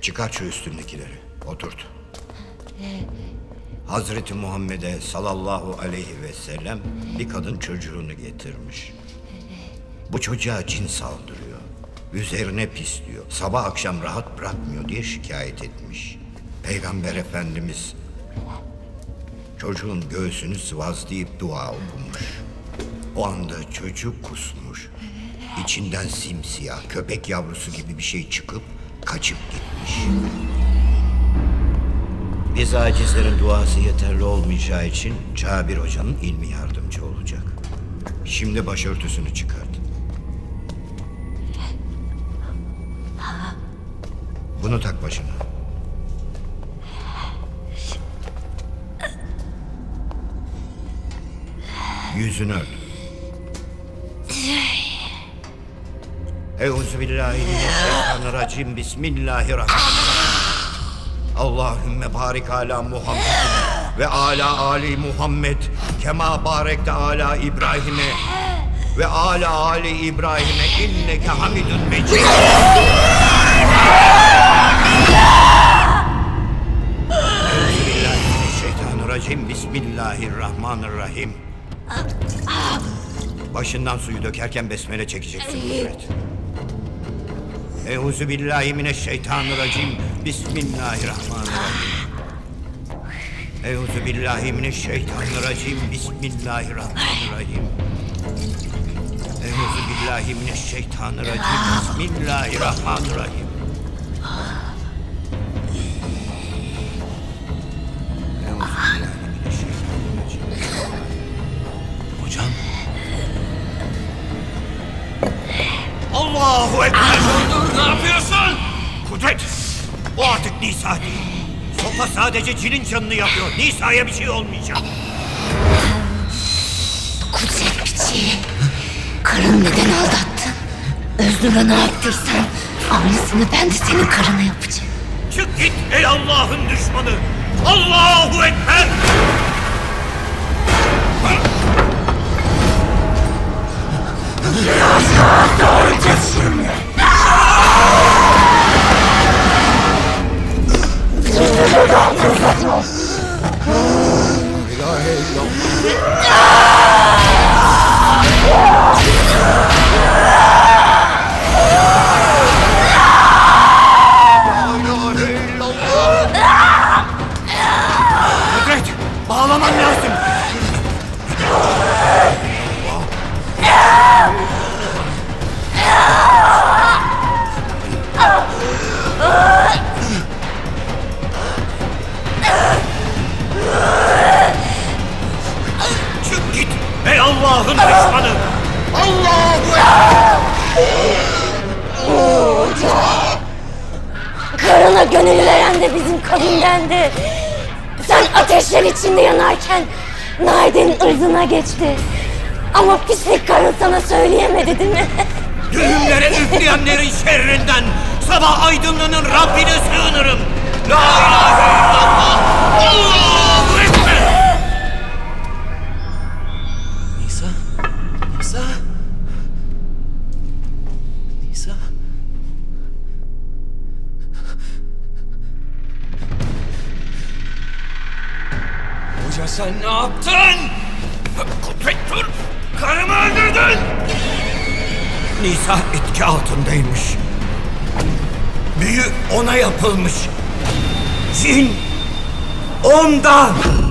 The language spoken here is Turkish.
Çıkar şu üstündekileri. Oturt. Hazreti Muhammed'e sallallahu aleyhi ve sellem bir kadın çocuğunu getirmiş. Bu çocuğa cin saldırıyor. Üzerine pisliyor. Sabah akşam rahat bırakmıyor diye şikayet etmiş. Peygamber Efendimiz çocuğun göğsünü sıvazlayıp dua okumuş. O anda çocuk kusmuş. İçinden simsiyah, köpek yavrusu gibi bir şey çıkıp kaçıp gitmiş. Biz acizlerin duası yeterli olmayacağı için Cabir Hoca'nın ilmi yardımcı olacak. Şimdi başörtüsünü çıkart. Bunu tak başına. Yüzünü ört. Euzubillahimineşşeytanirracim. Bismillahirrahmanirrahim. Allahümme barik ala Muhammed ve ala Ali Muhammed kema barekte ala İbrahim'e ve ala Ali İbrahim'e inneke hamidun mecid. Euzubillahimineşşeytanirracim. Bismillahirrahmanirrahim. Başından suyu dökerken besmele çekeceksin Kudret. Euzubillahimineşşeytanirracim. Bismillahirrahmanirrahim. Euzubillahimineşşeytanirracim. Bismillahirrahmanirrahim. Euzubillahimineşşeytanirracim. Bismillahirrahmanirrahim. Hocam. Allahu Ekber! Dur, ne yapıyorsun? Kudret! O artık Nisa değil. Sopa sadece cinin canını yapıyor. Nisa'ya bir şey olmayacak. Kudret piçi. Karını neden aldattın? Öznur'a ne yaptıysan aynısını ben de senin karına yapacağım. Çık git ey Allah'ın düşmanı! Allahu Ekber! Kudret, bağlaman lazım. Çık git ey Allah'ın düşmanı! Allahu Ekber! Karına gönül veren de bizim kabilendi. Sen ateşler içinde yanarken Naide'nin ırzına geçti. Ama pislik karın sana söyleyemedi değil mi? Düğümlere üfleyenlerin şerrinden sabah aydınlığının Rabbine sığınırım. La ilahe illallah. Allahu Ekber. Nisa. Nisa. Nisa. Hoca sen ne yaptın? Kudret dur. Karımı öldürdün. Nisa etki altındaymış. Büyü ona yapılmış. Cin ondan.